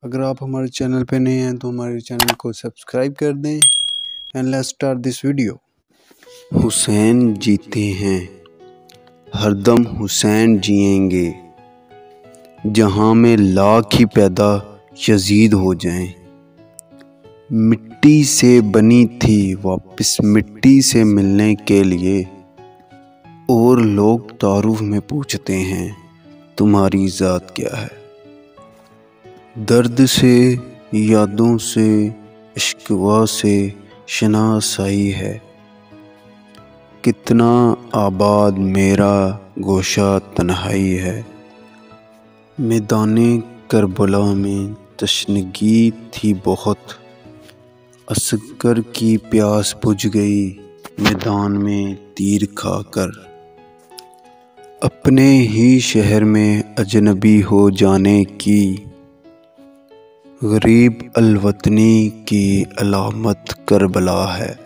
अगर आप हमारे चैनल पे नए हैं तो हमारे चैनल को सब्सक्राइब कर दें and let's start this video. Hussain जीते हैं, हरदम हुसैन जिएंगे, जहां में लाख ही पैदा यजीद हो जाएं। मिट्टी से बनी थी वापस मिट्टी से मिलने के लिए, और लोग तारुफ में पूछते हैं तुम्हारी ज़ात क्या है। दर्द से, यादों से, इश्क़वा से शनासाई है, कितना आबाद मेरा गोशा तन्हाई है। मैदाने करबला में तशनगी थी बहुत, असगर की प्यास बुझ गई मैदान में तीर खाकर। अपने ही शहर में अजनबी हो जाने की, गरीब अलवतनी की अलामत करबला है।